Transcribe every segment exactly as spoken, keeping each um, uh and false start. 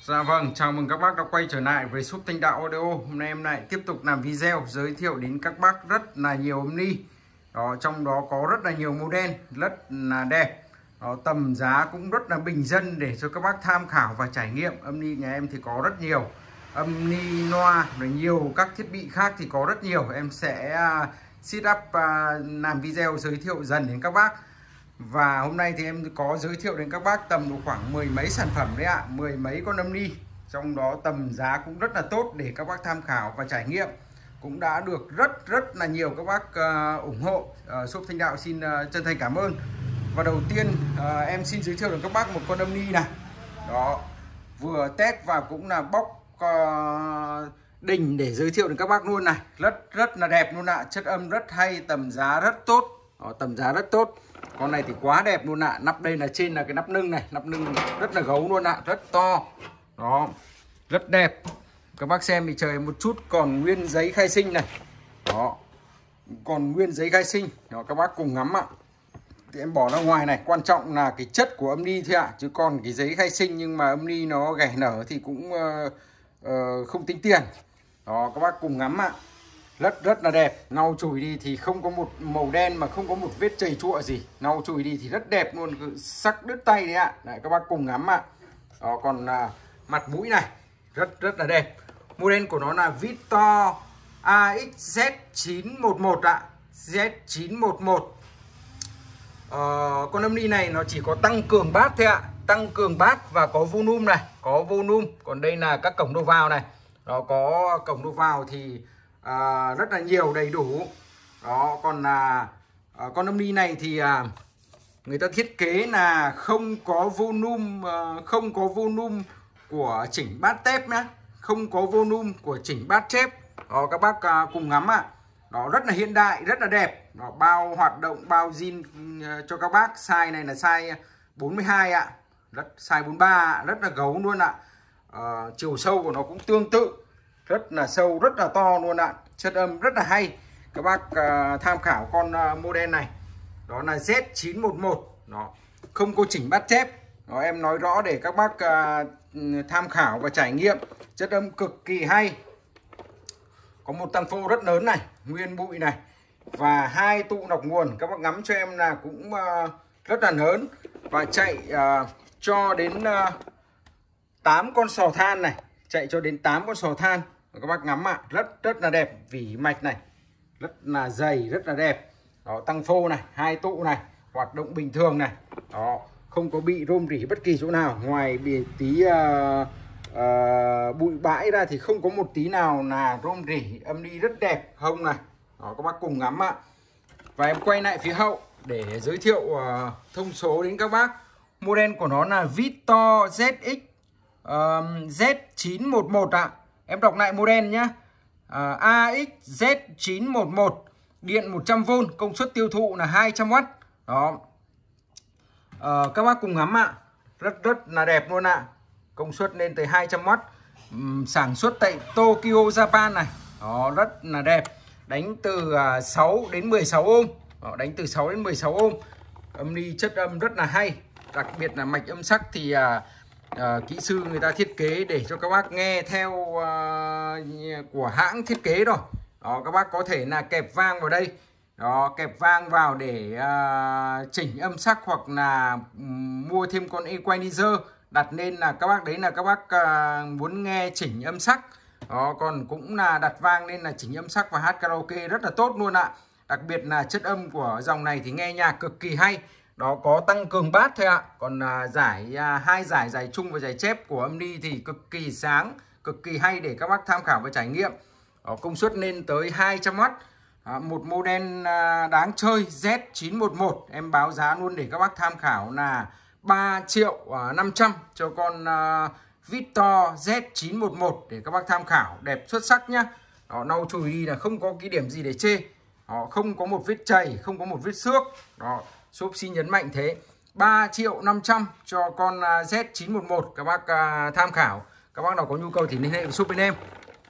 Dạ vâng, chào mừng các bác đã quay trở lại với shop Thanh Đạo Audio. Hôm nay em lại tiếp tục làm video giới thiệu đến các bác rất là nhiều âm ni. Đó, trong đó có rất là nhiều model rất là đẹp. Đó, tầm giá cũng rất là bình dân để cho các bác tham khảo và trải nghiệm. Âm ni nhà em thì có rất nhiều. Âm ni loa và nhiều các thiết bị khác thì có rất nhiều. Em sẽ uh, set up uh, làm video giới thiệu dần đến các bác. Và hôm nay thì em có giới thiệu đến các bác tầm độ khoảng mười mấy sản phẩm đấy ạ, mười mấy con âm ni. Trong đó tầm giá cũng rất là tốt để các bác tham khảo và trải nghiệm. Cũng đã được rất rất là nhiều các bác uh, ủng hộ. uh, Shop Thanh Đạo xin uh, chân thành cảm ơn. Và đầu tiên uh, em xin giới thiệu đến các bác một con âm ni này. Đó, vừa test và cũng là bóc uh, đỉnh để giới thiệu đến các bác luôn này. Rất rất là đẹp luôn ạ, chất âm rất hay, tầm giá rất tốt. Đó, tầm giá rất tốt. Con này thì quá đẹp luôn ạ. Nắp đây là trên là cái nắp nưng này, nắp nưng rất là gấu luôn ạ, rất to. Đó, rất đẹp. Các bác xem thì trời một chút còn nguyên giấy khai sinh này. Đó, còn nguyên giấy khai sinh. Đó, các bác cùng ngắm ạ. Thì em bỏ ra ngoài này, quan trọng là cái chất của âm ni thôi ạ, chứ còn cái giấy khai sinh nhưng mà âm ni nó ghẻ nở thì cũng uh, uh, không tính tiền. Đó, các bác cùng ngắm ạ. Rất rất là đẹp, lau chùi đi thì không có một màu đen mà không có một vết chảy chụa gì. Lau chùi đi thì rất đẹp luôn, sắc đứt tay đấy ạ. Đấy, các bác cùng ngắm ạ. Đó, còn à, mặt mũi này rất rất là đẹp. Model của nó là Victor a ích Z chín một một ạ. Z chín một một. Ờ, con âm ni này nó chỉ có tăng cường bass thôi ạ. Tăng cường bass và có volume này, có volume. Còn đây là các cổng đầu vào này. Đó, có cổng đầu vào thì À, rất là nhiều, đầy đủ. Đó, còn là à, con âm ni này thì à, người ta thiết kế là không có volume, à, không có volume của chỉnh bass tép nhé, không có volume của chỉnh bass chép. Đó, các bác à, cùng ngắm ạ. Đó, rất là hiện đại, rất là đẹp. Đó, bao hoạt động, bao zin uh, cho các bác. Size này là size bốn mươi hai ạ, rất size bốn mươi ba ạ, rất là gấu luôn ạ. À, chiều sâu của nó cũng tương tự, rất là sâu, rất là to luôn ạ. Chất âm rất là hay. Các bác uh, tham khảo con uh, model này. Đó là Z chín một một. Đó, không có chỉnh bass chép. Đó, em nói rõ để các bác uh, tham khảo và trải nghiệm. Chất âm cực kỳ hay. Có một tăng phô rất lớn này, nguyên bụi này, và hai tụ nọc nguồn. Các bác ngắm cho em là cũng uh, rất là lớn. Và chạy uh, cho đến uh, tám con sò than này. Chạy cho đến tám con sò than. Các bác ngắm ạ, rất rất là đẹp. Vỉ mạch này rất là dày, rất là đẹp. Đó, tăng phô này, hai tụ này, hoạt động bình thường này. Đó, không có bị rôm rỉ bất kỳ chỗ nào. Ngoài bị tí uh, uh, bụi bãi ra thì không có một tí nào là rôm rỉ. Âm ni rất đẹp, hông này. Đó, các bác cùng ngắm ạ. Và em quay lại phía hậu để giới thiệu uh, thông số đến các bác. Model của nó là Victor Z X uh, Z chín một một ạ. Em đọc lại model nhé. à, a ích Z chín một một. Điện một trăm vôn. Công suất tiêu thụ là hai trăm oát. Đó, à, các bác cùng ngắm ạ. Rất rất là đẹp luôn ạ. Công suất lên tới hai trăm oát. uhm, Sản xuất tại Tokyo, Japan này. Đó, rất là đẹp. Đánh từ uh, sáu đến mười sáu ôm. Đó, đánh từ sáu đến mười sáu ôm. Âm ni chất âm rất là hay. Đặc biệt là mạch âm sắc thì uh, À, kỹ sư người ta thiết kế để cho các bác nghe theo uh, của hãng thiết kế rồi. Đó, các bác có thể là kẹp vang vào đây. Đó, kẹp vang vào để uh, chỉnh âm sắc, hoặc là um, mua thêm con equalizer đặt lên, là các bác đấy là các bác uh, muốn nghe chỉnh âm sắc. Đó, còn cũng là đặt vang lên là chỉnh âm sắc và hát karaoke rất là tốt luôn ạ. Đặc biệt là chất âm của dòng này thì nghe nhạc cực kỳ hay. Đó, có tăng cường bass thôi ạ. Còn à, giải à, hai giải giải chung và giải chép của âm ni thì cực kỳ sáng, cực kỳ hay để các bác tham khảo và trải nghiệm. Đó, công suất lên tới hai trăm oát. À, một model à, đáng chơi Z chín một một. Em báo giá luôn để các bác tham khảo là ba triệu năm trăm cho con à, Victor Z chín một một để các bác tham khảo. Đẹp xuất sắc nhá. Đó, lau chùi đi là không có cái điểm gì để chê. Đó, không có một vết chảy, không có một vết xước. Đó, shop xin nhấn mạnh thế. Ba triệu năm trăm cho con Z chín một một. Các bác uh, tham khảo. Các bác nào có nhu cầu thì liên hệ với shop bên em.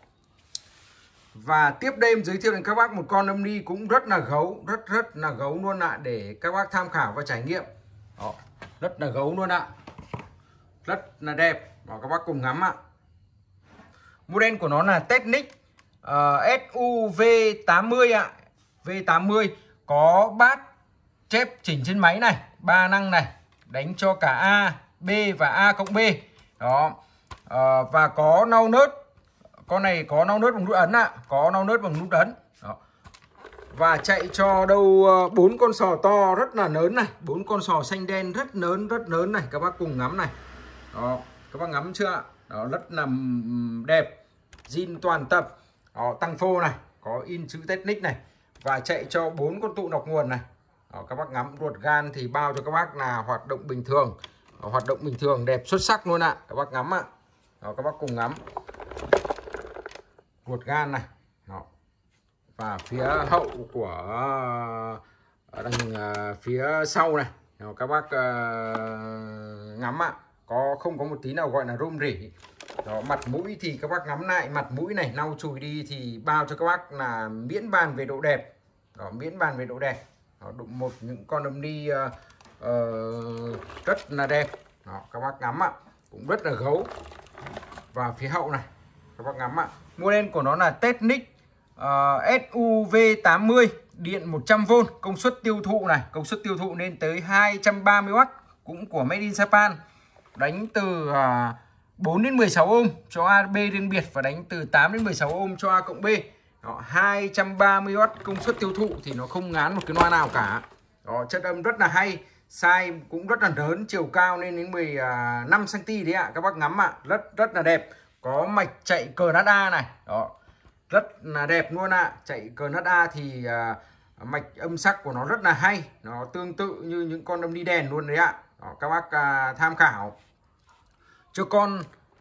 Và tiếp đây em giới thiệu đến các bác một con âm ni cũng rất là gấu. Rất rất là gấu luôn ạ. Để các bác tham khảo và trải nghiệm. Đó, rất là gấu luôn ạ. rất là đẹp. Đó, các bác cùng ngắm ạ. Model của nó là Technic uh, ét u vê tám mươi ạ. V tám mươi có bát chép chỉnh trên máy này, ba năng này, đánh cho cả A, B và A cộng B. Đó. Uh, và có nau nớt. Con này có nau nớt bằng nút ấn ạ, có nau nớt bằng nút ấn. Đó. Và chạy cho đâu bốn con sò to rất là lớn này, bốn con sò xanh đen rất lớn rất lớn này, các bác cùng ngắm này. Đó, các bác ngắm chưa ạ? Đó, rất là đẹp. Zin toàn tập. Đó, tăng phô này, có in chữ Technic này và chạy cho bốn con tụ nọc nguồn này. Đó, các bác ngắm, ruột gan thì bao cho các bác là hoạt động bình thường. Đó, hoạt động bình thường đẹp xuất sắc luôn ạ. Các bác ngắm ạ. Đó, các bác cùng ngắm. Ruột gan này. Đó. Và phía hậu của ở đằng uh, phía sau này. Đó, các bác uh, ngắm ạ. Có không có một tí nào gọi là rôm rỉ. Đó, mặt mũi thì các bác ngắm lại, mặt mũi này lau chùi đi thì bao cho các bác là miễn bàn về độ đẹp. Đó, miễn bàn về độ đẹp. Đó, đụng một những con âm ni uh, uh, rất là đẹp. Đó, các bác ngắm ạ, cũng rất là gấu. Và phía hậu này các bác ngắm ạ. Model của nó là Technic uh, ét u vê tám mươi, điện một trăm vôn, công suất tiêu thụ này, công suất tiêu thụ lên tới hai trăm ba mươi oát, cũng của Made in Japan. Đánh từ uh, bốn đến mười sáu ohm cho a bê riêng biệt và đánh từ tám đến mười sáu ohm cho A cộng B. Đó, hai trăm ba mươi oát công suất tiêu thụ thì nó không ngán một cái loa nào cả. Đó, chất âm rất là hay, size cũng rất là lớn, chiều cao lên đến mười lăm xăng ti mét đấy ạ. Các bác ngắm ạ, rất rất là đẹp. Có mạch chạy cờ hát a này. Đó, rất là đẹp luôn ạ. Chạy cờ hát a thì uh, mạch âm sắc của nó rất là hay, nó tương tự như những con âm đi đèn luôn đấy ạ. Đó, các bác uh, tham khảo cho con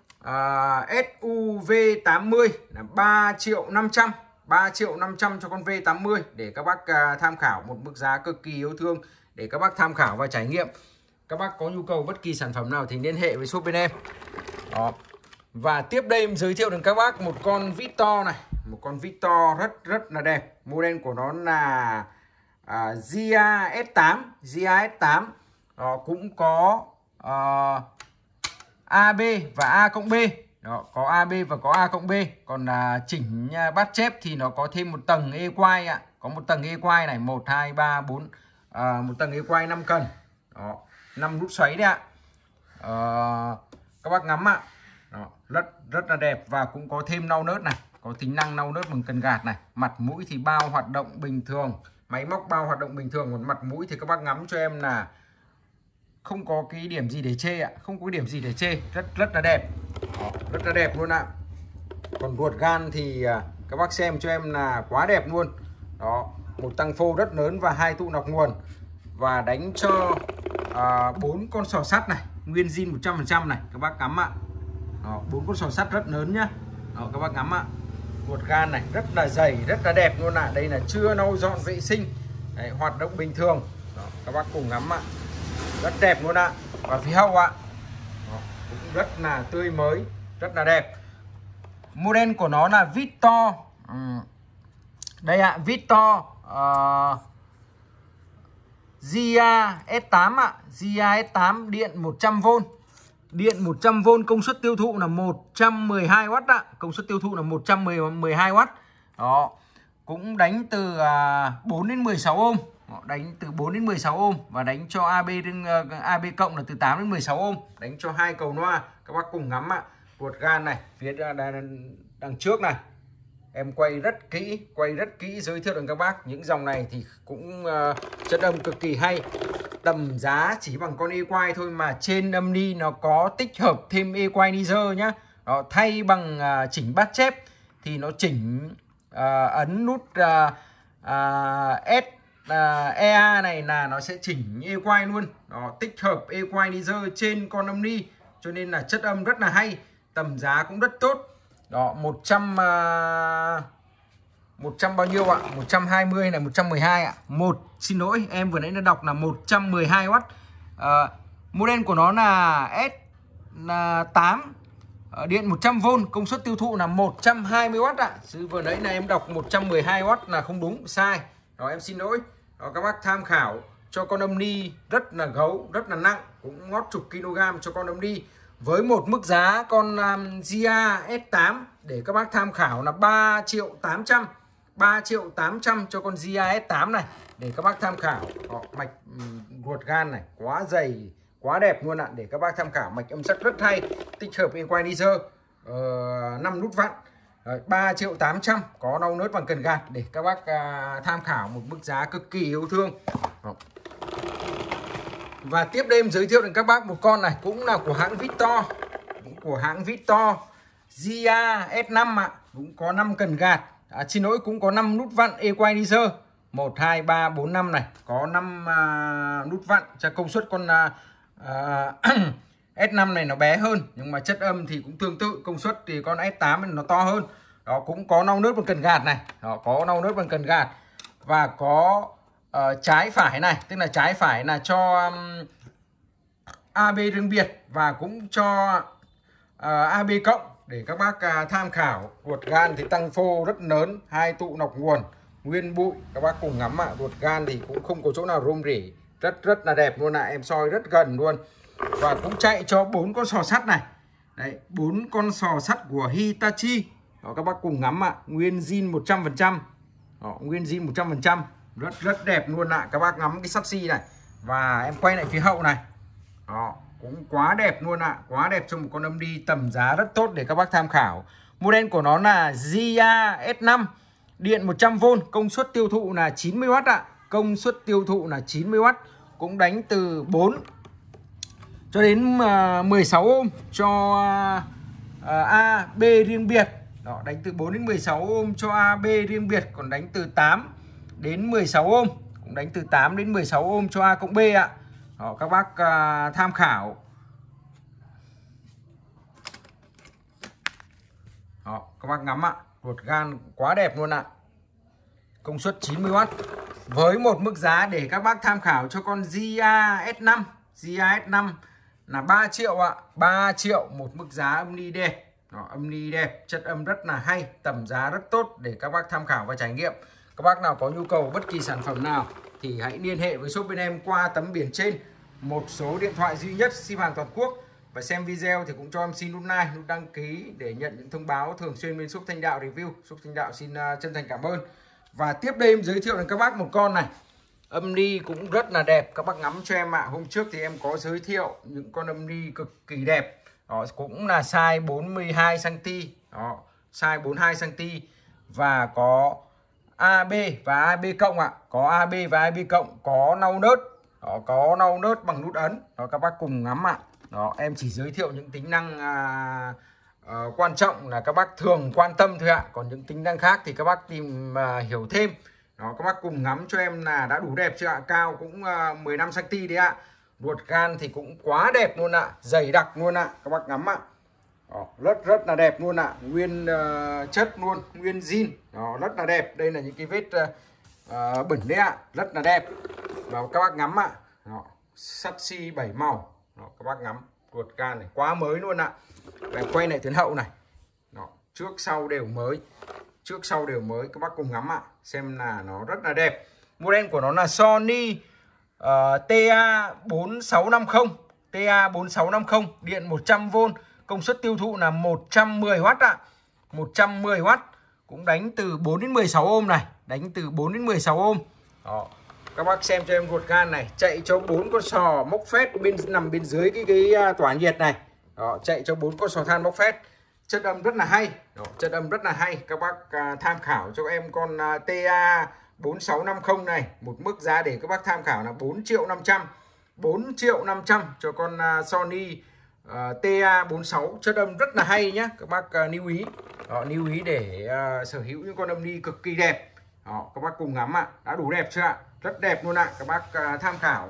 uh, ét u vê tám mươi là ba triệu năm trăm, ba triệu năm trăm cho con V tám mươi để các bác uh, tham khảo, một mức giá cực kỳ yêu thương để các bác tham khảo và trải nghiệm. Các bác có nhu cầu bất kỳ sản phẩm nào thì liên hệ với shop bên em. Đó. Và tiếp đây em giới thiệu đến các bác một con Victor này, một con Victor rất rất là đẹp. Model của nó là uh, giê a ét tám, giê a ét tám. Đó, cũng có uh, a bê và A cộng B. Đó, có a bê và có A cộng B. Còn là chỉnh bát chép thì nó có thêm một tầng equine ạ. Có một tầng equine này, một, hai, ba, bốn. À, một tầng equine năm cần. Đó, năm nút xoáy đấy ạ. À, các bác ngắm ạ. Đó, rất rất là đẹp và cũng có thêm lau nớt này, có tính năng lau nớt bằng cần gạt này. Mặt mũi thì bao hoạt động bình thường, máy móc bao hoạt động bình thường, còn mặt mũi thì các bác ngắm cho em là không có cái điểm gì để chê ạ, không có điểm gì để chê, rất rất là đẹp. Đó, rất là đẹp luôn ạ. Còn ruột gan thì các bác xem cho em là quá đẹp luôn. Đó, một tăng phô rất lớn và hai tụ nọc nguồn và đánh cho bốn uh, con sò sắt này, nguyên zin một trăm phần trăm này, các bác ngắm ạ. Bốn con sò sắt rất lớn nhá. Đó, các bác ngắm ạ. Ruột gan này rất là dày, rất là đẹp luôn ạ. À. Đây là chưa lau dọn vệ sinh. Đấy, hoạt động bình thường. Đó, các bác cùng ngắm ạ. Rất đẹp luôn ạ. À. Và phía hậu ạ. Đó, cũng rất là tươi mới, rất là đẹp. Model của nó là Victor. Ừ. Đây ạ, Victor uh, giê a ét tám ạ. giê a ét tám điện một trăm vôn. Điện một trăm vôn, công suất tiêu thụ là một trăm mười hai oát ạ. Công suất tiêu thụ là một trăm mười hai oát. Đó. Cũng đánh từ bốn đến mười sáu ohm. Đó, đánh từ bốn đến mười sáu ohm và đánh cho a bê a bê cộng là từ tám đến mười sáu ohm, đánh cho hai cầu loa. Các bác cùng ngắm ạ. Ruột gan này, phía đằng, đằng trước này. Em quay rất kỹ, quay rất kỹ giới thiệu đến các bác. Những dòng này thì cũng uh, chất âm cực kỳ hay. Tầm giá chỉ bằng con equine thôi mà trên âm ni nó có tích hợp thêm equalizer nhá. Đó, thay bằng uh, chỉnh bát chép thì nó chỉnh uh, ấn nút uh, uh, S uh, e a này là nó sẽ chỉnh equine luôn. Đó, tích hợp equalizer trên con âm ni cho nên là chất âm rất là hay, tầm giá cũng rất tốt. Đó, một trăm uh, một trăm bao nhiêu ạ? một trăm hai mươi này, một trăm mười hai ạ. Một xin lỗi, em vừa nãy nó đọc là một trăm mười hai oát. Uh, model của nó là S tám, uh, điện một trăm vôn, công suất tiêu thụ là một trăm hai mươi oát ạ. Chứ vừa nãy là em đọc một trăm mười hai oát là không đúng, sai. Đó, em xin lỗi. Đó, các bác tham khảo cho con âm ni rất là gấu, rất là nặng, cũng ngót chục kg cho con âm ni. với một mức giá con um, Gia S tám để các bác tham khảo là ba triệu tám trăm. ba triệu tám trăm cho con Gia S tám này để các bác tham khảo. Đó, mạch um, ruột gan này quá dày, quá đẹp luôn ạ, để các bác tham khảo. Mạch âm sắc rất hay, tích hợp equalizer uh, năm nút vặn. ba triệu tám trăm có nâu nớt bằng cần gạt để các bác uh, tham khảo, một mức giá cực kỳ yêu thương. Đó. Và tiếp đây em giới thiệu đến các bác một con này cũng là của hãng Victor, cũng của hãng Victor Gia S năm ạ, cũng có năm cần gạt, à, xin lỗi cũng có năm nút vặn equalizer một hai ba bốn năm này, có năm uh, nút vặn. Cho công suất con uh, uh, S năm này nó bé hơn nhưng mà chất âm thì cũng tương tự, công suất thì con S tám nó to hơn. Đó, cũng có nâu nớt bằng cần gạt này. Đó, có nâu nớt bằng cần gạt và có uh, trái phải này, tức là trái phải là cho um, a bê riêng biệt và cũng cho uh, a bê cộng để các bác uh, tham khảo. Ruột gan thì tăng phô rất lớn, hai tụ nọc nguồn nguyên bụi, các bác cùng ngắm ạ. À. Ruột gan thì cũng không có chỗ nào rôm rỉ, rất rất là đẹp luôn ạ, à. Em soi rất gần luôn. Và cũng chạy cho bốn con sò sắt này. Đấy, bốn con sò sắt của Hitachi. Đó, các bác cùng ngắm ạ. À. Nguyên zin một trăm phần trăm. Đó, nguyên zin một trăm phần trăm. Rất rất đẹp luôn ạ. À. Các bác ngắm cái sắt xi này. Và em quay lại phía hậu này. Đó, cũng quá đẹp luôn ạ. À. Quá đẹp cho một con âm đi tầm giá rất tốt để các bác tham khảo. Model của nó là Gia S năm. Điện một trăm vôn, công suất tiêu thụ là chín mươi oát ạ. À. Công suất tiêu thụ là chín mươi oát. Cũng đánh từ bốn cho đến uh, mười sáu ôm cho uh, a bê riêng biệt. Đó, đánh từ bốn đến mười sáu ôm cho a bê riêng biệt, còn đánh từ tám đến mười sáu ôm, cũng đánh từ tám đến mười sáu ôm cho A cộng B ạ. Đó, các bác uh, tham khảo. Đó, các bác ngắm ạ, ruột gan quá đẹp luôn ạ. Công suất chín mươi oát với một mức giá để các bác tham khảo cho con Gia S năm. Gia S năm là ba triệu ạ, ba triệu, một mức giá âm ly đẹp. Đó, âm ly đẹp, chất âm rất là hay, tầm giá rất tốt để các bác tham khảo và trải nghiệm. Các bác nào có nhu cầu bất kỳ sản phẩm nào thì hãy liên hệ với shop bên em qua tấm biển trên. Một số điện thoại duy nhất, ship hàng toàn quốc. Và xem video thì cũng cho em xin nút like, nút đăng ký để nhận những thông báo thường xuyên bên shop Thanh Đạo review. Shop Thanh Đạo xin uh, chân thành cảm ơn. Và tiếp đây em giới thiệu đến các bác một con này. Âm ly cũng rất là đẹp, các bác ngắm cho em ạ. À. Hôm trước thì em có giới thiệu những con âm ly cực kỳ đẹp. Đó, cũng là size bốn mươi hai xăng ti mét. Đó, size bốn mươi hai xăng ti mét và có a bê và a bê cộng ạ. À. Có a bê và a bê cộng, có nâu nớt. Đó, có nâu nớt bằng nút ấn. Đó, các bác cùng ngắm ạ. À. Đó, em chỉ giới thiệu những tính năng à, à, quan trọng là các bác thường quan tâm thôi ạ. À. Còn những tính năng khác thì các bác tìm à, hiểu thêm. Đó, các bác cùng ngắm cho em là đã đủ đẹp chưa ạ? Cao cũng uh, mười lăm xăng ti mét đấy ạ. Ruột gan thì cũng quá đẹp luôn ạ, dày đặc luôn ạ, các bác ngắm ạ. Đó, rất rất là đẹp luôn ạ, nguyên uh, chất luôn, nguyên zin. Đó, rất là đẹp. Đây là những cái vết uh, uh, bẩn đấy ạ, rất là đẹp. Và các bác ngắm ạ. Đó, sắt xi bảy màu. Đó, các bác ngắm, ruột gan này quá mới luôn ạ. Và quay lại tuyến hậu này. Đó, trước sau đều mới. Trước sau đều mới, các bác cùng ngắm ạ. Xem là nó rất là đẹp. Model của nó là Sony uh, T A bốn sáu năm không, T A bốn sáu năm không, điện một trăm vôn, công suất tiêu thụ là một trăm mười oát ạ. một trăm mười oát, cũng đánh từ bốn đến mười sáu ôm này, đánh từ bốn đến mười sáu ôm. Đó. Các bác xem cho em ruột gan này, chạy cho bốn con sò móc phét bên nằm bên dưới cái cái tỏa nhiệt này. Đó, chạy cho bốn con sò than móc phét. Chất âm rất là hay. Đó, chất âm rất là hay. Các bác à, tham khảo cho em con à, T A bốn sáu năm không này. Một mức giá để các bác tham khảo là bốn triệu năm trăm. bốn triệu năm trăm cho con à, Sony à, T A bốn sáu. Chất âm rất là hay nhé. Các bác à, lưu ý. Đó, lưu ý để à, sở hữu những con âm ly cực kỳ đẹp. Đó, các bác cùng ngắm ạ. À. Đã đủ đẹp chưa ạ? À? Rất đẹp luôn ạ. À. Các bác à, tham khảo.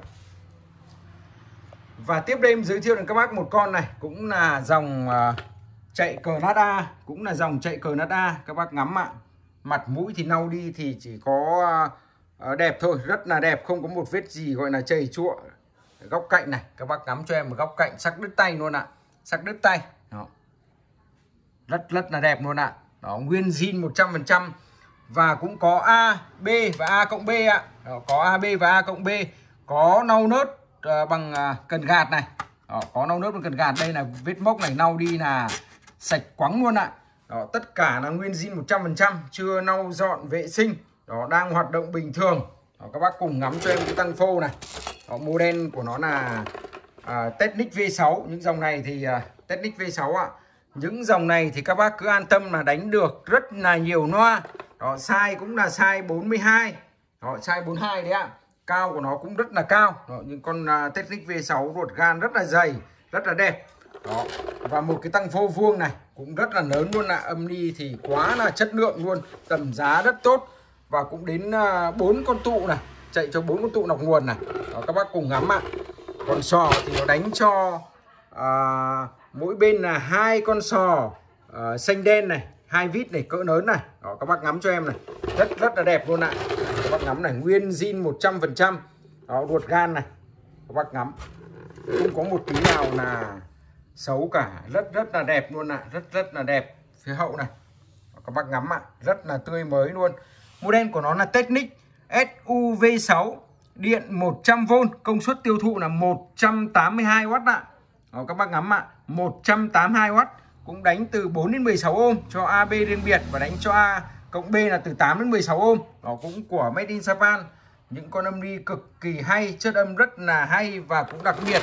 Và tiếp đây em giới thiệu đến các bác một con này. Cũng là dòng... À, chạy cờ nát A, cũng là dòng chạy cờ nát A. Các bác ngắm ạ. Mặt mũi thì nâu đi thì chỉ có uh, đẹp thôi, rất là đẹp, không có một vết gì gọi là chầy chụa. Góc cạnh này, các bác ngắm cho em một góc cạnh sắc đứt tay luôn ạ. Sắc đứt tay. Đó. Rất rất là đẹp luôn ạ. Đó, nguyên zin một trăm phần trăm và cũng có A, B và A cộng B ạ. Đó, có A, B và A cộng B, có nâu nớt uh, bằng uh, cần gạt này. Đó, có nâu nớt một cần gạt. Đây là vết mốc này lau đi là sạch quắng luôn ạ. Đó, tất cả là nguyên zin một trăm phần trăm, chưa lau dọn vệ sinh. Đó, đang hoạt động bình thường. Đó, các bác cùng ngắm cho em cái tăng phô này. Đó, model của nó là à, Technic V sáu. Những dòng này thì à, Technic V sáu ạ. Những dòng này thì các bác cứ an tâm là đánh được rất là nhiều loa. Đó, size cũng là size bốn mươi hai. Đó, size bốn mươi hai đấy ạ. Cao của nó cũng rất là cao. Đó, những con uh, Technic V sáu ruột gan rất là dày, rất là đẹp. Đó, và một cái tăng phô vuông này cũng rất là lớn luôn ạ. Âm ly thì quá là chất lượng luôn, tầm giá rất tốt. Và cũng đến bốn uh, con tụ này, chạy cho bốn con tụ nọc nguồn này. Đó, các bác cùng ngắm ạ. Còn sò thì nó đánh cho uh, mỗi bên là hai con sò uh, xanh đen này, hai vít này, cỡ lớn này. Đó, các bác ngắm cho em này, rất rất là đẹp luôn ạ. Các bác ngắm này, nguyên zin một trăm phần trăm. Đó, ruột gan này, các bác ngắm, không có một tí nào là xấu cả, rất rất là đẹp luôn ạ. Rất rất là đẹp. Phía hậu này, đó, các bác ngắm ạ, rất là tươi mới luôn. Model của nó là Technic S U V sáu, điện một trăm vôn, công suất tiêu thụ là một trăm tám mươi hai oát ạ. Đó, các bác ngắm ạ, một trăm tám mươi hai oát, cũng đánh từ bốn đến mười sáu ôm cho a bê riêng biệt, và đánh cho A cộng B là từ tám đến mười sáu ôm. Đó cũng của Made in Japan. Những con âm ly cực kỳ hay, chất âm rất là hay, và cũng đặc biệt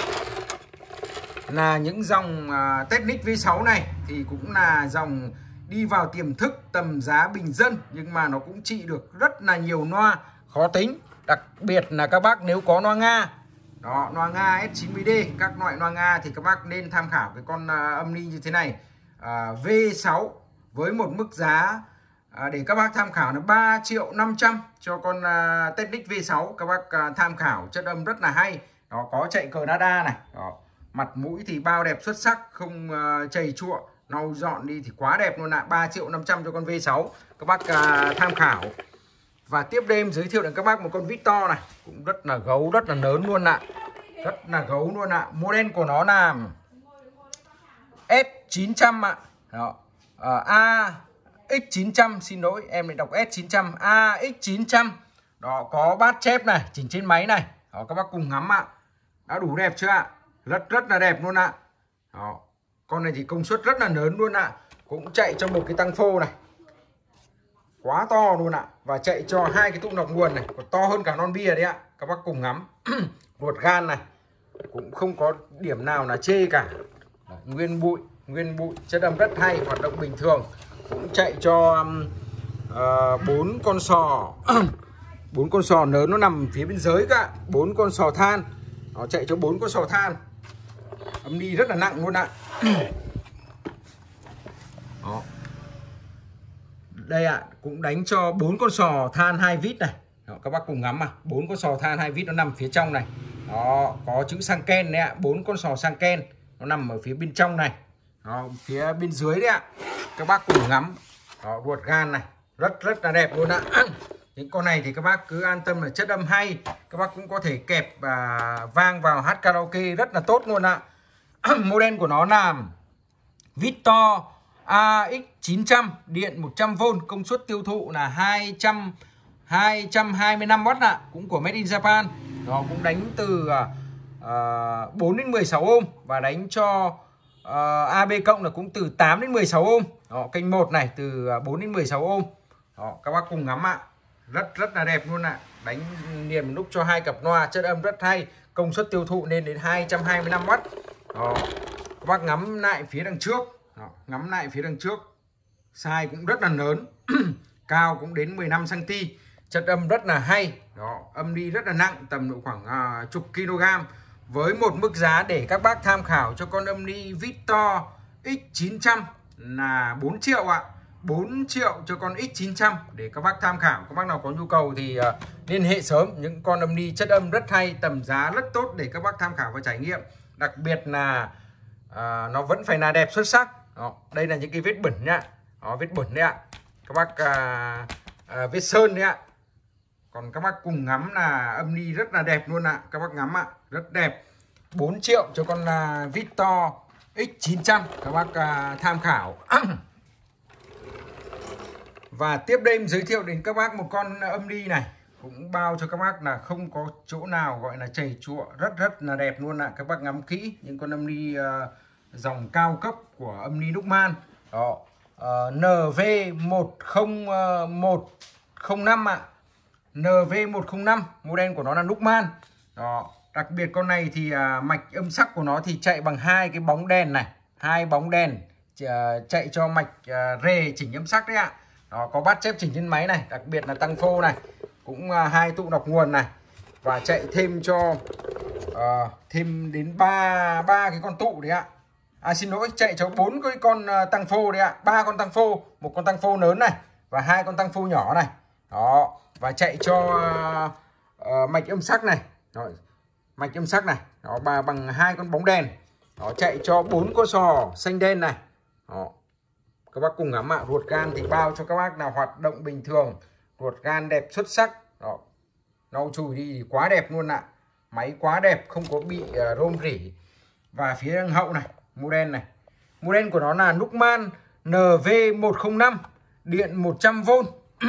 là những dòng uh, Technic V sáu này thì cũng là dòng đi vào tiềm thức tầm giá bình dân, nhưng mà nó cũng trị được rất là nhiều loa khó tính. Đặc biệt là các bác nếu có loa Nga, đó, loa Nga S chín mươi D, các loại loa Nga thì các bác nên tham khảo cái con uh, âm ly như thế này, uh, V sáu, với một mức giá uh, để các bác tham khảo là ba triệu năm trăm cho con uh, Technic V sáu. Các bác uh, tham khảo, chất âm rất là hay. Đó, có chạy cờ Nada này. Đó, mặt mũi thì bao đẹp xuất sắc, không uh, chầy chua, lau dọn đi thì quá đẹp luôn ạ. ba triệu năm trăm cho con V sáu, các bác uh, tham khảo. Và tiếp đây em giới thiệu đến các bác một con vít to này, cũng rất là gấu, rất là lớn luôn ạ. Rất là gấu luôn ạ. Model của nó là S chín trăm ạ. Đó. À, A X chín trăm, xin lỗi em lại đọc S chín trăm, A X chín trăm. Đó, có bát chép này, chỉnh trên máy này. Đó, các bác cùng ngắm ạ. Đã đủ đẹp chưa ạ? Rất rất là đẹp luôn ạ. Đó. Con này thì công suất rất là lớn luôn ạ. Cũng chạy cho một cái tăng phô này, quá to luôn ạ. Và chạy cho hai cái tụ nọc nguồn này, còn to hơn cả non bia đấy ạ. Các bác cùng ngắm. Ruột gan này, cũng không có điểm nào là chê cả. Đó, nguyên bụi, nguyên bụi, chất âm rất hay, hoạt động bình thường. Cũng chạy cho bốn uh, con sò bốn con sò lớn, nó nằm phía bên dưới cả, bốn con sò than. Nó chạy cho bốn con sò than. Âm ly rất là nặng luôn ạ. Đó. Đây ạ, à, cũng đánh cho bốn con sò than hai vít này. Đó, các bác cùng ngắm mà, bốn con sò than hai vít nó nằm phía trong này. Đó, có chữ sang ken đấy ạ, à, bốn con sò sang ken nó nằm ở phía bên trong này. Đó, phía bên dưới đấy ạ. À. Các bác cùng ngắm. Đó, ruột gan này, rất rất là đẹp luôn ạ. À. Những con này thì các bác cứ an tâm là chất âm hay. Các bác cũng có thể kẹp và vang vào hát karaoke rất là tốt luôn ạ. À. Model của nó là Victor A X chín trăm, điện một trăm vôn, công suất tiêu thụ là hai trăm hai mươi lăm oát ạ. À. Cũng của Made in Japan. Đó, cũng đánh từ uh, bốn đến mười sáu ôm, và đánh cho uh, a bê cộng là cũng từ tám đến mười sáu ôm. Đó, kênh một này từ bốn đến mười sáu ôm. Đó, các bác cùng ngắm ạ. À. Rất rất là đẹp luôn ạ. À. Đánh liền một lúc cho hai cặp loa, chất âm rất hay, công suất tiêu thụ lên đến hai trăm hai mươi lăm oát. Đó, các bác ngắm lại phía đằng trước. Đó, ngắm lại phía đằng trước, size cũng rất là lớn. Cao cũng đến mười lăm xăng ti mét, chất âm rất là hay. Đó, âm ly rất là nặng, tầm độ khoảng uh, chục kg, với một mức giá để các bác tham khảo cho con âm ly Victor X chín trăm là bốn triệu ạ. bốn triệu cho con X chín trăm để các bác tham khảo. Các bác nào có nhu cầu thì uh, liên hệ sớm. Những con âm ly chất âm rất hay, tầm giá rất tốt để các bác tham khảo và trải nghiệm. Đặc biệt là uh, nó vẫn phải là đẹp xuất sắc. Đó, đây là những cái vết bẩn nhá. Đó, vết bẩn đấy ạ. Các bác uh, uh, vết sơn đấy ạ. Còn các bác cùng ngắm là âm ly rất là đẹp luôn ạ. Các bác ngắm ạ, rất đẹp. bốn triệu cho con uh, Victor X chín trăm. Các bác uh, tham khảo. Và tiếp đây mình giới thiệu đến các bác một con âm ly này. cũng bao cho các bác là không có chỗ nào gọi là chảy chụa, rất rất là đẹp luôn ạ. Các bác ngắm kỹ những con âm ni uh, dòng cao cấp của âm ni Luckman đó. uh, N V một không một không năm ạ. N V một không năm, model của nó là Luckman đó. Đặc biệt con này thì uh, mạch âm sắc của nó thì chạy bằng hai cái bóng đèn này, hai bóng đèn uh, chạy cho mạch uh, rê chỉnh âm sắc đấy ạ. Đó, có bát chép chỉnh trên máy này, đặc biệt là tăng phô này, cũng uh, hai tụ đọc nguồn này, và chạy thêm cho uh, thêm đến ba ba cái con tụ đấy ạ. À xin lỗi, chạy cho bốn cái con uh, tăng phô đấy ạ, ba con tăng phô, một con tăng phô lớn này và hai con tăng phô nhỏ này. Đó, và chạy cho uh, uh, mạch âm sắc này. Đó, mạch âm sắc này, đó bà bằng hai con bóng đèn. Đó, chạy cho bốn con sò xanh đen này. Đó. Các bác cùng ngắm ạ. Ruột gan thì bao cho các bác là hoạt động bình thường, ruột gan đẹp xuất sắc. Đó, lau chùi đi thì quá đẹp luôn ạ. Máy quá đẹp, không có bị uh, rôm rỉ. Và phía đằng hậu này, model này, model của nó là Luckman N V một không năm, điện một trăm vôn.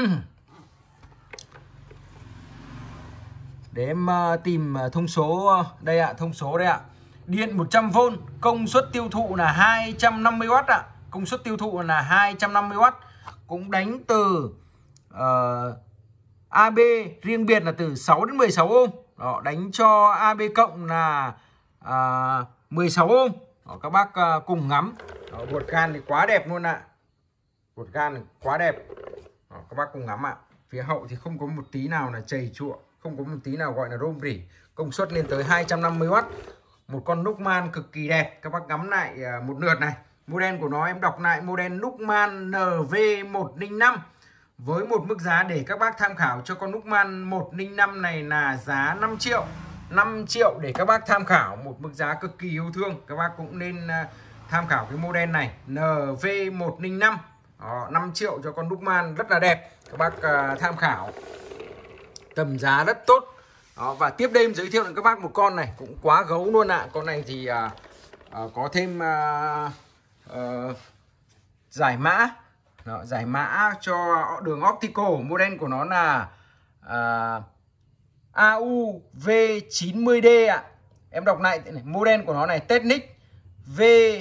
Để em uh, tìm uh, thông số uh, đây ạ, thông số đây ạ. Điện một trăm vôn, công suất tiêu thụ là hai trăm năm mươi oát ạ. Công suất tiêu thụ là hai trăm năm mươi oát. Cũng đánh từ uh, A B riêng biệt là từ sáu đến mười sáu ôm. Đó, đánh cho A B cộng là uh, mười sáu ôm. Đó, các bác uh, cùng ngắm. Đó, ruột gan thì quá đẹp luôn ạ. Ruột gan thì quá đẹp. Đó, các bác cùng ngắm ạ. Phía hậu thì không có một tí nào là chầy chụa, không có một tí nào gọi là rôm rỉ. Công suất lên tới hai trăm năm mươi oát. Một con Luckman cực kỳ đẹp. Các bác ngắm lại uh, một lượt này. Model của nó em đọc lại, model Luckman N V một không năm. Với một mức giá để các bác tham khảo cho con Luckman một không năm này là giá năm triệu. năm triệu để các bác tham khảo, một mức giá cực kỳ yêu thương. Các bác cũng nên uh, tham khảo cái model này N V một không năm. Đó, năm triệu cho con Luckman rất là đẹp. Các bác uh, tham khảo, tầm giá rất tốt. Đó, và tiếp đây em giới thiệu đến các bác một con này cũng quá gấu luôn ạ. À. Con này thì uh, uh, có thêm uh, uh, giải mã. Đó, giải mã cho đường optical. Model của nó là uh, A U V chín mươi D ạ. À. Em đọc lại này, model của nó này Technic V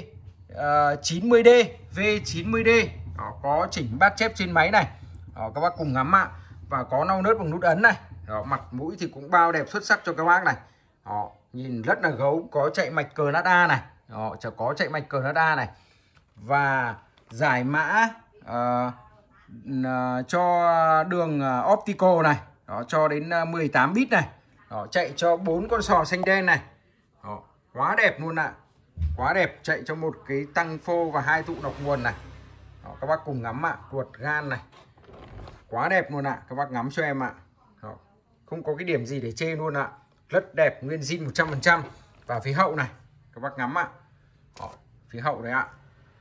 chín mươi D, V chín mươi D. Đó, có chỉnh bát chép trên máy này. Đó, các bác cùng ngắm ạ. À. Và có nau nớt bằng nút ấn này. Đó, mặt mũi thì cũng bao đẹp xuất sắc cho các bác này. Đó, nhìn rất là gấu, có chạy mạch cờ nát A này. Đó, có chạy mạch cờ nát A này. Và giải mã uh, uh, cho đường uh, optical này. Đó, cho đến uh, mười tám bit này. Đó, chạy cho bốn con sò xanh đen này. Đó, quá đẹp luôn ạ. À. Quá đẹp, chạy cho một cái tăng phô và hai tụ đọc nguồn này. Đó, các bác cùng ngắm ạ. À. Ruột gan này quá đẹp luôn ạ. À. Các bác ngắm cho em ạ. À. Không có cái điểm gì để chê luôn ạ. À. Rất đẹp, nguyên zin một trăm phần trăm. Và phía hậu này, các bác ngắm ạ. À. Phía hậu đấy ạ. À.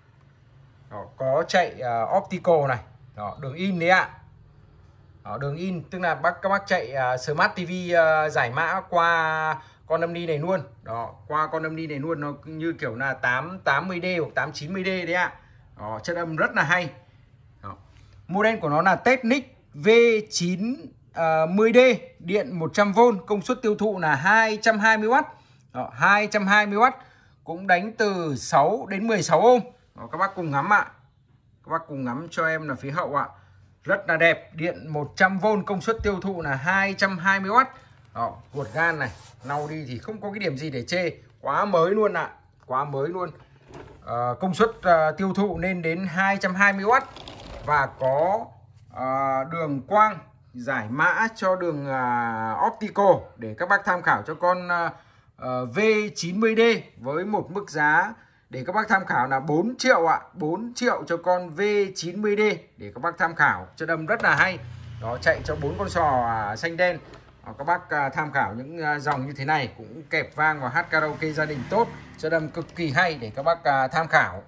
Đó, có chạy uh, optical này. Đó, đường in đấy ạ. À. Đó, đường in tức là bác các bác chạy uh, Smart ti vi uh, giải mã qua con âm ni này luôn. Đó, qua con âm ni này luôn, nó như kiểu là tám tám mươi D hoặc tám chín mươi D đấy ạ. À. Đó, chất âm rất là hay. Đó. Model của nó là Technic V chín mươi D, điện một trăm vôn, công suất tiêu thụ là hai trăm hai mươi oát. Đó, hai trăm hai mươi oát, cũng đánh từ sáu đến mười sáu ôm. Đó, các bác cùng ngắm ạ. À. Các bác cùng ngắm cho em là phía hậu ạ. À. Rất là đẹp, điện một trăm vôn, công suất tiêu thụ là hai trăm hai mươi oát. Đó, ruột gan này, lau đi thì không có cái điểm gì để chê, quá mới luôn ạ. À. Quá mới luôn. À, công suất uh, tiêu thụ lên đến hai trăm hai mươi oát. Và có uh, đường quang giải mã cho đường uh, optical để các bác tham khảo cho con uh, uh, V chín mươi D với một mức giá để các bác tham khảo là bốn triệu ạ. À. bốn triệu cho con V chín mươi D để các bác tham khảo, chất âm rất là hay. Đó, chạy cho bốn con sò uh, xanh đen. Đó, các bác uh, tham khảo những uh, dòng như thế này cũng kẹp vang và hát karaoke gia đình tốt, chất âm cực kỳ hay để các bác uh, tham khảo.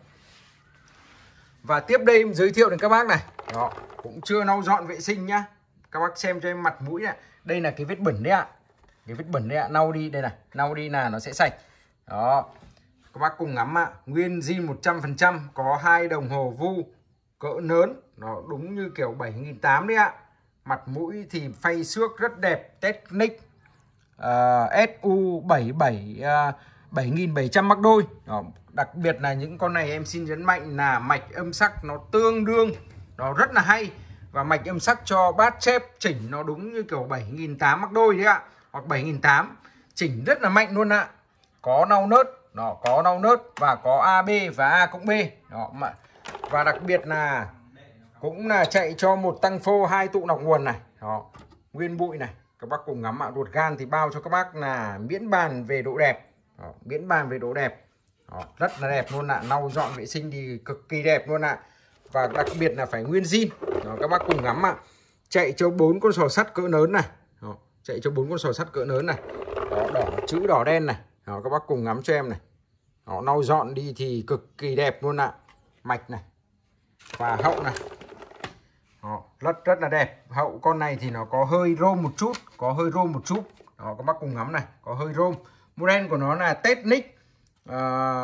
Và tiếp đây em giới thiệu đến các bác này. Đó, cũng chưa lau dọn vệ sinh nhá. Các bác xem cho em mặt mũi này. Đây là cái vết bẩn đấy ạ. Cái vết bẩn đấy ạ, lau đi đây này, lau đi là nó sẽ sạch. Đó. Các bác cùng ngắm ạ. Nguyên zin một trăm phần trăm, có hai đồng hồ vu cỡ lớn, nó đúng như kiểu bảy nghìn tám trăm đấy ạ. Mặt mũi thì phay xước rất đẹp. Technic uh, S U bảy bảy uh, bảy nghìn bảy trăm mắc đôi. Đó. Đặc biệt là những con này em xin nhấn mạnh là mạch âm sắc nó tương đương, nó rất là hay. Và mạch âm sắc cho bát chép chỉnh nó đúng như kiểu bảy nghìn tám trăm mắc đôi đấy ạ. Hoặc bảy nghìn tám trăm chỉnh rất là mạnh luôn ạ. Có nau nớt, nó có nau nớt và có a bê và A cộng B. Đó, mà và đặc biệt là cũng là chạy cho một tăng phô, hai tụ nọc nguồn này. Đó, nguyên bụi này. Các bác cùng ngắm ạ. Ruột gan thì bao cho các bác là miễn bàn về độ đẹp. Đó, miễn bàn về độ đẹp. Đó, rất là đẹp luôn ạ. Lau dọn vệ sinh thì cực kỳ đẹp luôn ạ. Và đặc biệt là phải nguyên zin. Đó, các bác cùng ngắm ạ. Chạy cho bốn con sò sắt cỡ lớn này. Đó, chạy cho bốn con sò sắt cỡ lớn này. Đó, đỏ, chữ đỏ đen này. Đó, các bác cùng ngắm cho em này. Đó, lau dọn đi thì cực kỳ đẹp luôn ạ. Mạch này và hậu này. Đó, rất rất là đẹp. Hậu con này thì nó có hơi rôm một chút, có hơi rôm một chút. Đó, các bác cùng ngắm này, có hơi rôm. Model của nó là Technic uh,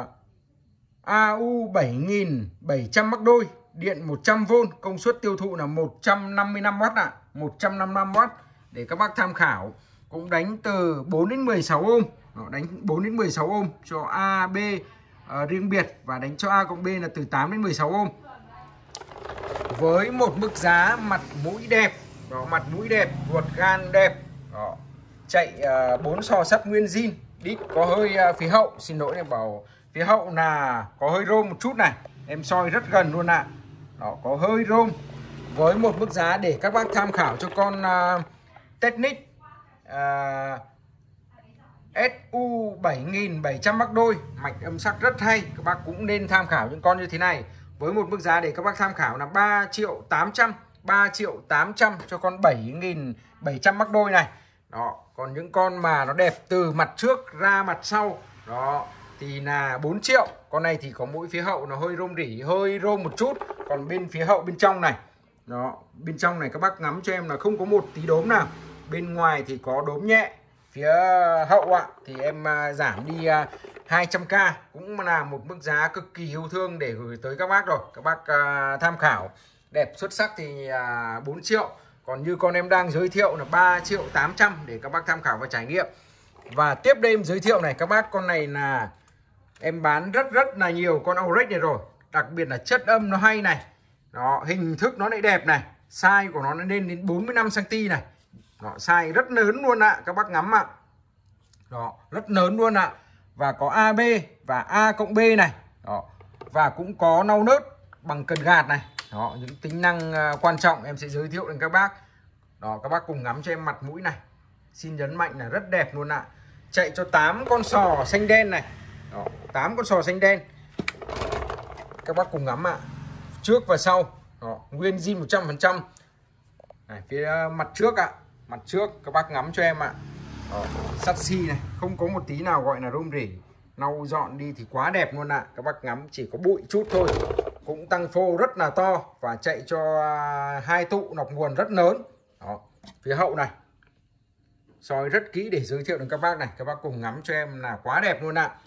A U bảy nghìn bảy trăm mắc đôi, điện một trăm vôn, công suất tiêu thụ là một trăm năm mươi lăm oát ạ, à, một trăm năm mươi lăm oát để các bác tham khảo. Cũng đánh từ bốn đến mười sáu ôm. Đó, đánh bốn đến mười sáu ôm cho A, B uh, riêng biệt và đánh cho A cộng B là từ tám đến mười sáu ôm. Với một mức giá mặt mũi đẹp, đó, mặt mũi đẹp, ruột gan đẹp. Đó, chạy uh, bốn sò sắt nguyên zin, đít có hơi uh, phía hậu, xin lỗi em bảo phía hậu là có hơi rôm một chút này, em soi rất gần luôn ạ. À. Đó, có hơi rôm. Với một mức giá để các bác tham khảo cho con uh, Technic uh, S U bảy nghìn bảy trăm mắc đôi, mạch âm sắc rất hay, các bác cũng nên tham khảo những con như thế này. Với một mức giá để các bác tham khảo là ba triệu tám trăm, ba triệu tám trăm cho con bảy nghìn bảy trăm mắc đôi này. Đó, còn những con mà nó đẹp từ mặt trước ra mặt sau đó thì là bốn triệu. Con này thì có mũi phía hậu nó hơi rôm rỉ, hơi rôm một chút. Còn bên phía hậu bên trong này, đó, bên trong này các bác ngắm cho em là không có một tí đốm nào. Bên ngoài thì có đốm nhẹ. Phía hậu ạ thì em giảm đi hai trăm k, cũng là một mức giá cực kỳ yêu thương để gửi tới các bác rồi. Các bác tham khảo. Đẹp xuất sắc thì bốn triệu. Còn như con em đang giới thiệu là ba triệu tám trăm để các bác tham khảo và trải nghiệm. Và tiếp đây em giới thiệu này các bác, con này là em bán rất rất là nhiều con Aurex này rồi. Đặc biệt là chất âm nó hay này. Đó, hình thức nó lại đẹp này. Size của nó lên đến bốn mươi lăm xăng ti mét này. Đó, size rất lớn luôn ạ, à. Các bác ngắm ạ. À. Đó, rất lớn luôn ạ. À. Và có a bê và A cộng B này. Đó. Và cũng có nau nớt bằng cần gạt này. Đó, những tính năng uh, quan trọng em sẽ giới thiệu đến các bác. Đó, các bác cùng ngắm cho em mặt mũi này. Xin nhấn mạnh là rất đẹp luôn ạ. À. Chạy cho tám con sò xanh đen này. Đó, tám con sò xanh đen. Các bác cùng ngắm ạ. À. Trước và sau. Đó, nguyên zin một trăm phần trăm. Này, phía mặt trước ạ. À. Mặt trước các bác ngắm cho em ạ. À. Sắt xi này, không có một tí nào gọi là rôm rỉ. Lau dọn đi thì quá đẹp luôn ạ. À. Các bác ngắm chỉ có bụi chút thôi. Cũng tăng phô rất là to và chạy cho hai tụ nọc nguồn rất lớn. Đó, phía hậu này. Soi rất kỹ để giới thiệu đến các bác này. Các bác cùng ngắm cho em là quá đẹp luôn ạ. À.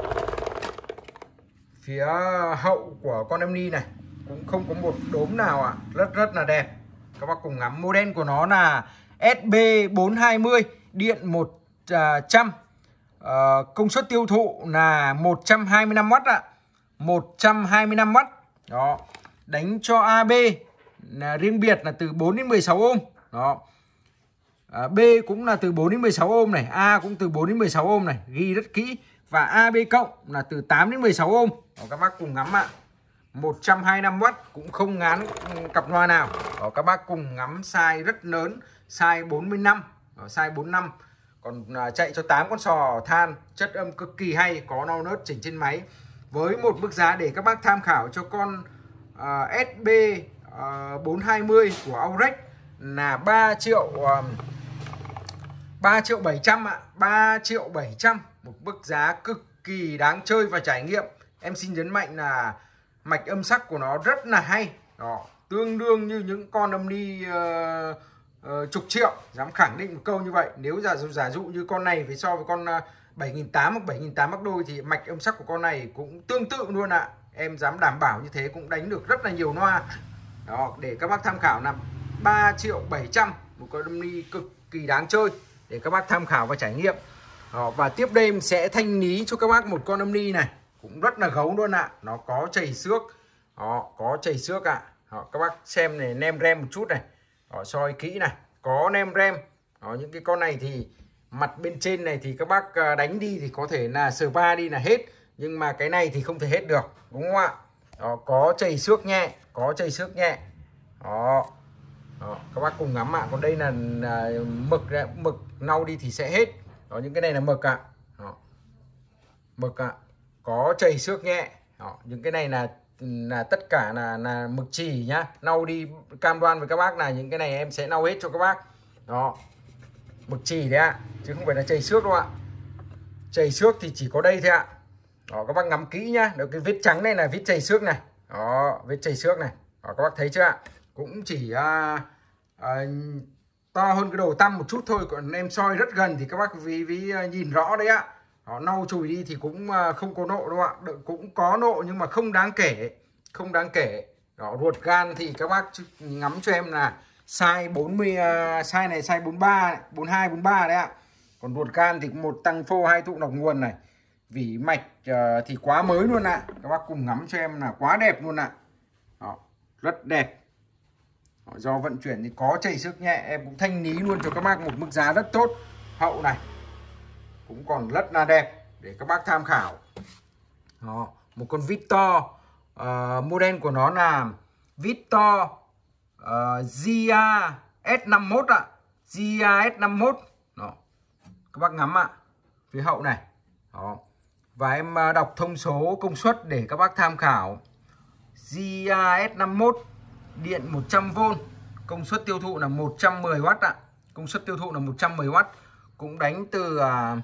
Phía hậu của con em Ni này cũng không có một đốm nào ạ. À. Rất rất là đẹp. Các bác cùng ngắm. Model của nó là S B bốn hai mươi, điện một trăm, uh, công suất tiêu thụ là một trăm hai mươi lăm oát ạ. À. một trăm hai mươi lăm oát. Đó. Đánh cho a bê là riêng biệt là từ bốn đến mười sáu ôm. Đó. À, B cũng là từ bốn đến mười sáu ôm này, A cũng từ bốn đến mười sáu ôm này, ghi rất kỹ. Và a bê cộng là từ tám đến mười sáu ôm. Đó, các bác cùng ngắm ạ. một trăm hai mươi lăm oát cũng không ngán cặp loa nào. Đó, các bác cùng ngắm size rất lớn, size bốn mươi lăm, đó, size bốn mươi lăm. Còn à, chạy cho tám con sò than, chất âm cực kỳ hay, có nau nớt chỉnh trên máy. Với một mức giá để các bác tham khảo cho con à, S B à, bốn hai mươi của Aurex là ba triệu à, ba triệu bảy trăm ạ. ba triệu bảy trăm, một mức giá cực kỳ đáng chơi và trải nghiệm. Em xin nhấn mạnh là mạch âm sắc của nó rất là hay. Đó, tương đương như những con âm Ni uh, uh, chục triệu. Dám khẳng định một câu như vậy. Nếu giả dụ giả dụ như con này với so với con uh, bảy nghìn tám trăm hoặc bảy nghìn tám trăm mắc đôi thì mạch âm sắc của con này cũng tương tự luôn ạ. À. Em dám đảm bảo như thế, cũng đánh được rất là nhiều loa. Đó, để các bác tham khảo là ba triệu bảy trăm, một con âm ni cực kỳ đáng chơi để các bác tham khảo và trải nghiệm. Đó, và tiếp đây em sẽ thanh lý cho các bác một con âm ni này cũng rất là gấu luôn ạ. À. Nó có chảy xước. Đó, có chảy xước ạ. À. Các bác xem này, nem rem một chút này. Đó, soi kỹ này, có nem rem. Đó, những cái con này thì mặt bên trên này thì các bác đánh đi thì có thể là spa đi là hết, nhưng mà cái này thì không thể hết được, đúng không ạ? Đó, có chảy xước nhẹ, có chảy xước nhẹ. Đó. Đó, các bác cùng ngắm ạ. À. Còn đây là, là mực đấy, mực lau đi thì sẽ hết. Đó, những cái này là mực ạ. À. Mực ạ. À. Có chảy xước nhẹ. Đó, những cái này là là tất cả là là mực chì nhá. Lau đi cam đoan với các bác là những cái này em sẽ lau hết cho các bác. Đó. Mực chì đấy ạ, à, chứ không phải là chảy xước đâu ạ. Chảy xước thì chỉ có đây thôi ạ. À. Đó, các bác ngắm kỹ nhá. Đó, cái vết trắng này là vết chảy xước này. Đó, vết chảy xước này. Đó, các bác thấy chưa ạ? Cũng chỉ à, à, to hơn cái đầu tăm một chút thôi. Còn em soi rất gần thì các bác vì, vì nhìn rõ đấy ạ. Đó, lau chùi đi thì cũng không có nộ đâu ạ. Cũng có nộ nhưng mà không đáng kể. Không đáng kể. Đó, ruột gan thì các bác ngắm cho em là size bốn mươi, uh, size này size bốn mươi ba, bốn mươi hai, bốn mươi ba đấy ạ. Còn ruột gan thì một tăng phô, hai tụ nọc nguồn này. Vỉ mạch uh, thì quá mới luôn ạ. Các bác cùng ngắm cho em là quá đẹp luôn ạ. Đó, rất đẹp. Đó, do vận chuyển thì có chảy xước nhẹ, em cũng thanh lý luôn cho các bác một mức giá rất tốt. Hậu này cũng còn rất là đẹp để các bác tham khảo. Đó, một con Victor, uh, model của nó là Victor uh, giê a S năm mốt ạ. giê a S năm mốt. Đó, các bác ngắm ạ. Phía hậu này. Đó. Và em đọc thông số công suất để các bác tham khảo. giê a S năm mốt, điện một trăm vôn, công suất tiêu thụ là một trăm mười oát ạ. Công suất tiêu thụ là một trăm mười oát. Cũng đánh từ uh,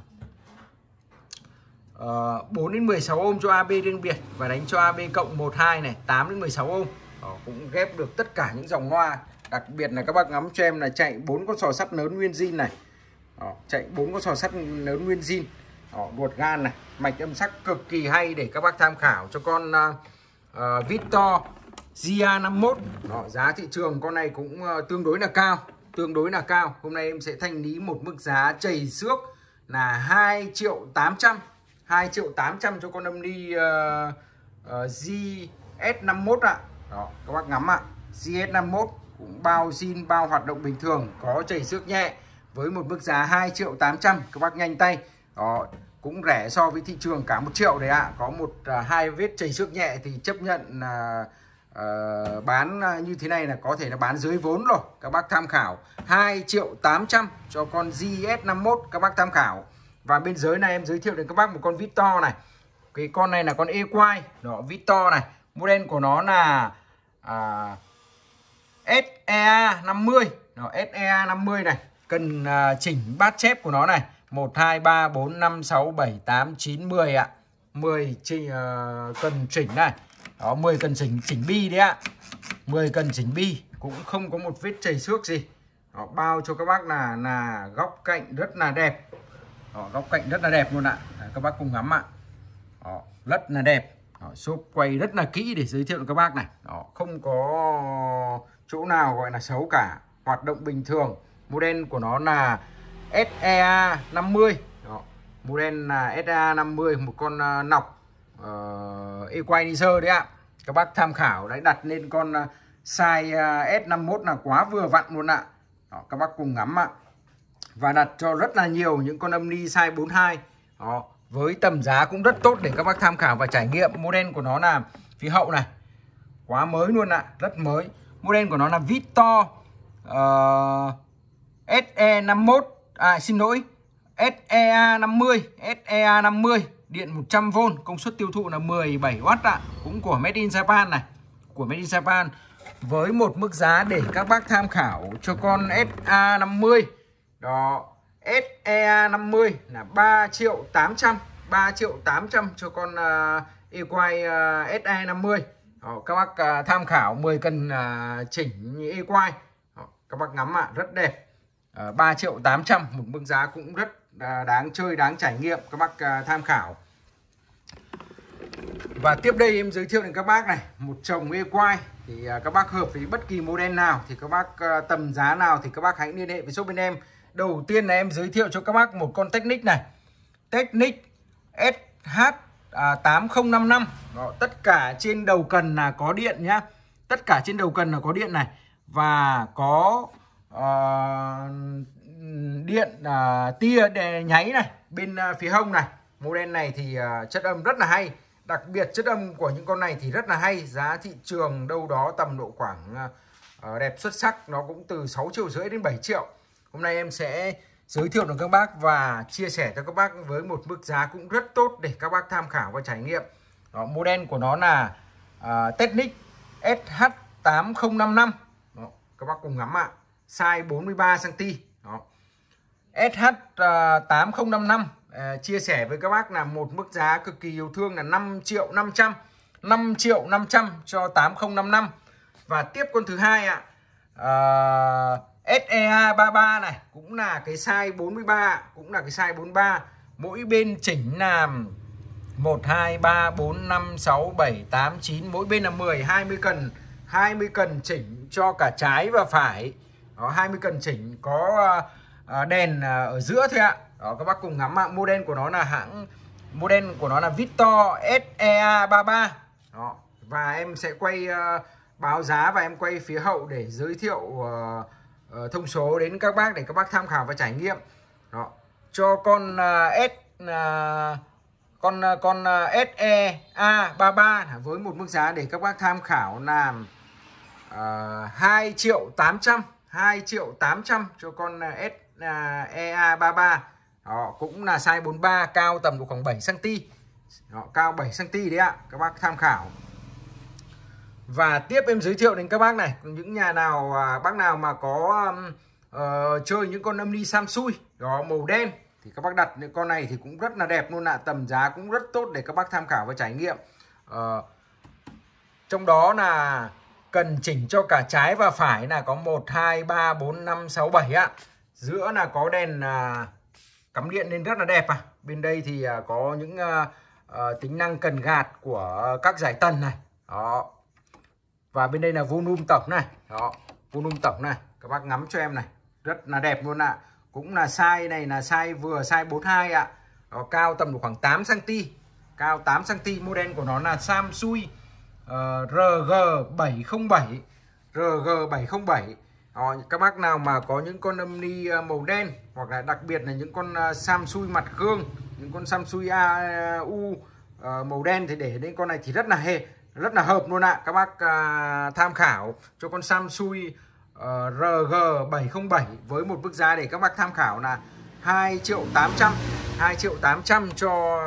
uh, bốn đến mười sáu ohm cho a bê riêng biệt và đánh cho a bê cộng một hai này, tám đến mười sáu ohm. Đó, cũng ghép được tất cả những dòng loa. Đặc biệt là các bác ngắm cho em là chạy bốn con sò sắt lớn nguyên zin này. Đó, chạy bốn con sò sắt lớn nguyên zin. Đó, ruột gan này, mạch âm sắc cực kỳ hay để các bác tham khảo cho con uh, uh, Victor giê a năm mốt. Đó, giá thị trường con này cũng uh, tương đối là cao, tương đối là cao. Hôm nay em sẽ thanh lý một mức giá chảy xước là hai triệu tám trăm, hai triệu tám trăm cho con âm ni uh, uh, giê ét năm mốt ạ. Đó, các bác ngắm ạ. giê ét năm mốt cũng bao zin, bao hoạt động bình thường, có chảy xước nhẹ với một mức giá hai triệu tám trăm. Các bác nhanh tay. Đó, cũng rẻ so với thị trường cả một triệu đấy ạ. À. Có một uh, hai vết chảy xước nhẹ thì chấp nhận là uh, uh, bán uh, như thế này là có thể là bán dưới vốn rồi. Các bác tham khảo hai triệu tám trăm cho con giê ét năm mốt, các bác tham khảo. Và bên dưới này em giới thiệu đến các bác một con Victor này. Cái con này là con E-Quai. Đó, Victor này, model của nó là uh, ét e a năm mươi. Đó, ét e a năm mươi này. Cần uh, chỉnh bát chép của nó này, một, hai, ba, bốn, năm, sáu, bảy, tám, chín, mười ạ. mười chỉnh, uh, cần chỉnh này. Đó, mười cần chỉnh chỉnh bi đấy ạ. mười cần chỉnh bi, cũng không có một vết chảy xước gì. Đó, bao cho các bác là là góc cạnh rất là đẹp. Đó, góc cạnh rất là đẹp luôn ạ. Đó, các bác cùng ngắm ạ. Đó, rất là đẹp. Đó, shop quay rất là kỹ để giới thiệu cho các bác này. Đó, không có chỗ nào gọi là xấu cả, hoạt động bình thường. Model của nó là ét e a năm mươi. Đó, model là ét e a năm mươi, một con uh, nọc uh, Equalizer đấy ạ. Các bác tham khảo đấy, đặt lên con uh, size uh, ét năm mốt là quá vừa vặn luôn ạ. Đó, các bác cùng ngắm ạ. Và đặt cho rất là nhiều những con âm ni size bốn mươi hai. Đó, với tầm giá cũng rất tốt để các bác tham khảo và trải nghiệm. Model của nó là phía hậu này, quá mới luôn ạ, rất mới. Model của nó là Victor uh, ét e năm mốt, à xin lỗi, ét e a năm mươi, ét e a năm mươi, điện một trăm vôn, công suất tiêu thụ là mười bảy oát ạ, cũng của Made in Japan này, của Made in Japan. Với một mức giá để các bác tham khảo cho con ét a năm mươi. Đó, ét e a năm mươi là ba triệu tám trăm, ba triệu tám trăm cho con uh, E-Quai uh, ét a năm mươi. Đó, các bác uh, tham khảo mười cần uh, chỉnh E-Quai. Các bác ngắm ạ, à, rất đẹp. uh, ba triệu tám trăm, một mức giá cũng rất uh, đáng chơi, đáng trải nghiệm. Các bác uh, tham khảo. Và tiếp đây em giới thiệu đến các bác này một chồng equine, thì các bác hợp với bất kỳ model nào thì các bác tầm giá nào thì các bác hãy liên hệ với shop bên em. Đầu tiên là em giới thiệu cho các bác một con Technic này, Technic S H tám không năm năm. Đó, tất cả trên đầu cần là có điện nhá, tất cả trên đầu cần là có điện này, và có uh, điện uh, tia để nháy này bên uh, phía hông này. Model này thì uh, chất âm rất là hay, đặc biệt chất âm của những con này thì rất là hay. Giá thị trường đâu đó tầm độ khoảng uh, đẹp xuất sắc, nó cũng từ sáu triệu rưỡi đến bảy triệu. Hôm nay em sẽ giới thiệu đến các bác và chia sẻ cho các bác với một mức giá cũng rất tốt để các bác tham khảo và trải nghiệm. Đó, model của nó là uh, Technic S H tám không năm năm. Đó, các bác cùng ngắm ạ. Size bốn mươi ba xăng ti mét. Đó. S H tám không năm năm uh, chia sẻ với các bác là một mức giá cực kỳ yêu thương là năm triệu năm trăm. năm triệu năm trăm cho tám không năm năm. Và tiếp con thứ hai ạ. Uh, S E A ba mươi ba này cũng là cái size bốn mươi ba, cũng là cái size bốn mươi ba. Mỗi bên chỉnh là một, hai, ba, bốn, năm, sáu, bảy, tám, chín. Mỗi bên là mười, hai mươi cần. hai mươi cần chỉnh cho cả trái và phải. Đó, hai mươi cần chỉnh, có uh, đèn uh, ở giữa thôi ạ. Đó, các bác cùng ngắm ạ. Model của nó là hãng, model của nó là Victor S E A ba mươi ba. Đó, và em sẽ quay uh, báo giá và em quay phía hậu để giới thiệu uh, uh, thông số đến các bác để các bác tham khảo và trải nghiệm. Đó, cho con uh, S uh, con uh, con uh, S E A ba mươi ba với một mức giá để các bác tham khảo là uh, hai triệu tám trăm. hai triệu tám trăm cho con uh, S E A ba mươi ba. Đó, cũng là size bốn mươi ba, cao tầm độ khoảng bảy xăng ti mét. Đó, cao bảy xăng ti mét đấy ạ, các bác tham khảo. Và tiếp em giới thiệu đến các bác này, những nhà nào bác nào mà có um, uh, chơi những con âm ni Samsui đó màu đen thì các bác đặt những con này thì cũng rất là đẹp luôn ạ. Tầm giá cũng rất tốt để các bác tham khảo và trải nghiệm. uh, Trong đó là cần chỉnh cho cả trái và phải là có một, hai, ba, bốn, năm, sáu, bảy ạ. Giữa là có đèn uh, cắm điện nên rất là đẹp à. Bên đây thì uh, có những uh, uh, tính năng cần gạt của các giải tần này. Đó. Và bên đây là volume tổng này. Đó, volume tổng này, các bác ngắm cho em này, rất là đẹp luôn ạ. À. Cũng là size này là size vừa, size bốn mươi hai ạ. À. Đó, cao tầm độ khoảng tám xăng ti mét. Cao tám xăng ti mét. Model của nó là Samsui uh, R G bảy không bảy. R G bảy không bảy. Đó, các bác nào mà có những con âm ni màu đen, hoặc là đặc biệt là những con uh, Samsui mặt gương, những con Samsui A U uh, màu đen thì để đến con này thì rất là hề, rất là hợp luôn ạ. À. Các bác uh, tham khảo cho con Samsui uh, R G bảy không bảy với một mức giá để các bác tham khảo là hai triệu tám trăm. hai triệu tám trăm cho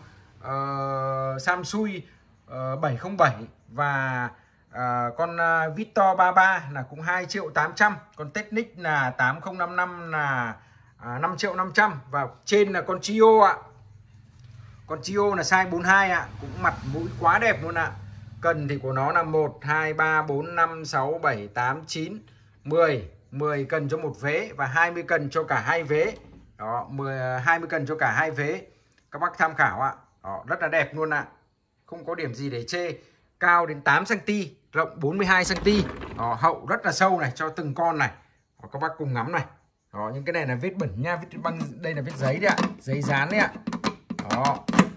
uh, Samsui uh, bảy không bảy. Và uh, con uh, Victor ba mươi ba là cũng hai triệu tám trăm. Con Technic là tám không năm năm là uh, năm triệu năm trăm. Và trên là con Chio ạ. Con Chio là size bốn mươi hai ạ. Cũng mặt mũi quá đẹp luôn ạ. Cần thì của nó là một, hai, ba, bốn, năm, sáu, bảy, tám, chín, mười. mười cần cho một vế và hai mươi cần cho cả hai vế. Đó, mười, hai mươi cần cho cả hai vế. Các bác tham khảo ạ. Đó, rất là đẹp luôn ạ. Không có điểm gì để chê. Cao đến tám xăng ti mét, rộng bốn mươi hai xăng ti mét. Đó, hậu rất là sâu này cho từng con này. Đó, các bác cùng ngắm này. Đó, những cái này là vết bẩn nha, vết băng, đây là vết giấy đấy ạ, giấy dán đấy ạ. Đó.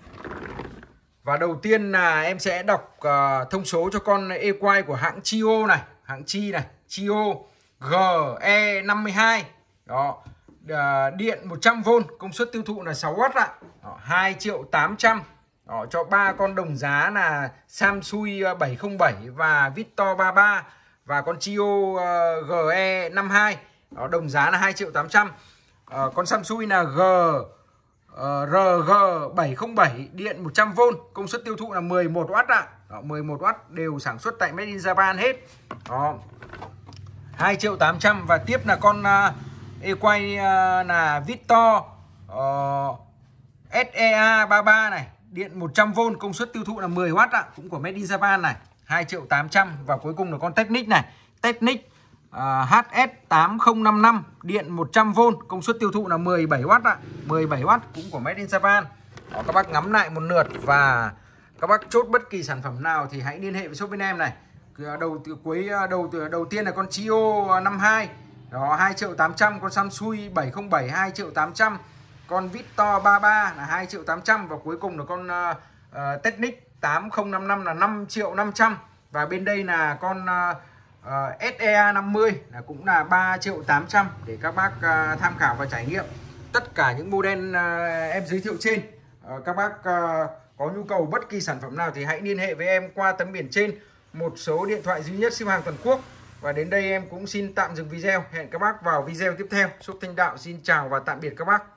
Và đầu tiên là em sẽ đọc uh, thông số cho con equine của hãng Chio này, hãng Chi này, Chio G E năm mươi hai. Đó, uh, điện một trăm vôn, công suất tiêu thụ là sáu oát ạ. Đó, hai triệu tám trăm. Đó, cho ba con đồng giá là Samsui bảy không bảy và Victor ba mươi ba và con Chio uh, G E năm mươi hai. Đó, đồng giá là hai triệu tám trăm. Uh, con Samsui là G Uh, R G bảy không bảy, điện một trăm vôn, công suất tiêu thụ là mười một oát ạ. Đó, mười một oát, đều sản xuất tại Made in Japan hết. Đó, hai triệu tám trăm. Và tiếp là con uh, equine uh, là Victor uh, S E A ba mươi ba này, điện một trăm vôn, công suất tiêu thụ là mười oát ạ, cũng của Made in Japan này, hai triệu tám trăm. Và cuối cùng là con Technic này, Technic uh, H S tám không năm năm, điện một trăm vôn, công suất tiêu thụ là mười bảy oát ạ, mười bảy oát, cũng của Made in Japan. Đó, các bác ngắm lại một lượt và Các bác chốt bất kỳ sản phẩm nào thì hãy liên hệ với shop bên em này. Đầu từ cuối đầu từ đầu tiên là con Chio năm hai đó hai triệu tám trăm, con Samsung bảy không bảy hai triệu tám trăm, con Victor ba mươi ba là hai triệu tám trăm, và cuối cùng là con uh, uh, Technic tám không năm năm là năm triệu năm trăm, và bên đây là con uh, uh, ét e a năm mươi là cũng là ba triệu tám trăm để các bác uh, tham khảo và trải nghiệm. Tất cả những model uh, em giới thiệu trên, uh, các bác uh, có nhu cầu bất kỳ sản phẩm nào thì hãy liên hệ với em qua tấm biển trên, một số điện thoại duy nhất ship hàng toàn quốc. Và đến đây em cũng xin tạm dừng video. Hẹn các bác vào video tiếp theo. Shop Thanh Đạo xin chào và tạm biệt các bác.